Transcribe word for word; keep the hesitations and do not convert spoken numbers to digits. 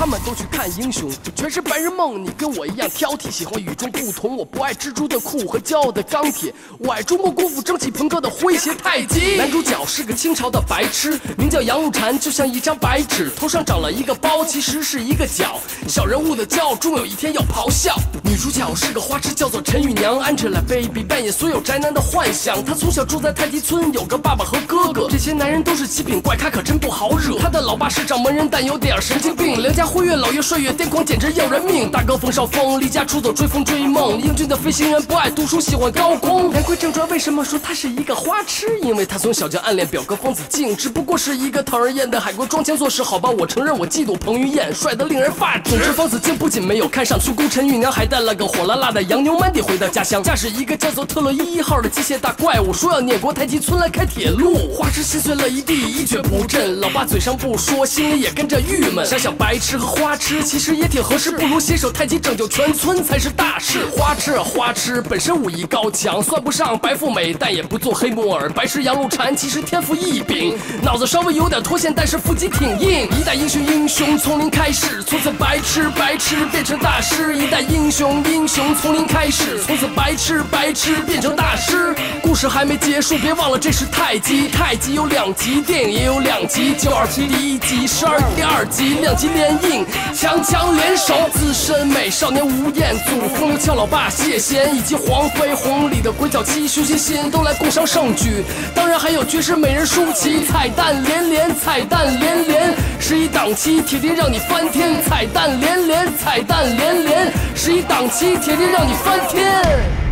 他们都去看英雄，全是白日梦。你跟我一样挑剔，喜欢与众不同。我不爱蜘蛛的酷和骄傲的钢铁，我爱周末功夫蒸汽朋克的诙谐太极。男主角是个清朝的白痴，名叫杨露禅，就像一张白纸，头上长了一个包，其实是一个角。小人物的骄傲，终有一天要咆哮。女主角是个花痴，叫做陈雨娘 Angelababy， 扮演所有宅男的幻想。她从小住在太极村，有个爸爸和哥哥，这些男人都是极品怪咖，可真不好惹。她的老爸是掌门人，但有点神经病，良家辉月，老爷帅越癫狂，简直要人命。大哥冯绍峰离家出走，追风追梦，英俊的飞行员不爱读书，喜欢高空。言归正传，为什么说他是一个花痴？因为他从小就暗恋表哥方子敬，只不过是一个讨人厌的海归装腔作势。好吧，我承认我嫉妒彭于晏，帅得令人发指。总之，方子敬不仅没有看上苏姑陈玉娘，还带了个火辣辣的洋妞 Mandy 回到家乡，驾驶一个叫做特洛伊一号的机械大怪物，说要碾过太极村来开铁路。花痴心碎了一地，一蹶不振。老爸嘴上不说，心里也跟着郁闷。想想白痴和花痴，其实也挺合适，不如携手太极拯救全村才是大事。花痴啊花痴，本身武艺高强，算不上白富美，但也不做黑木耳。白痴杨露禅其实天赋异禀，脑子稍微有点脱线，但是腹肌挺硬。一代英雄英雄从零开始，从此白痴白痴变成大师。一代英雄英雄从零开始，从此白痴白痴变成大师。故事还没结束，别忘了这是太极。太极有两集，电影也有两集，九二七第一集，十二第二集，两集连映，强强联手。资深美少年吴彦祖、风流俏老爸谢贤，以及黄飞鸿里的鬼脚七熊欣欣都来共襄盛举。当然还有绝世美人舒淇，彩蛋连连，彩蛋连连，十一档期铁定让你翻天。彩蛋连连，彩蛋连连，十一档期铁定让你翻天。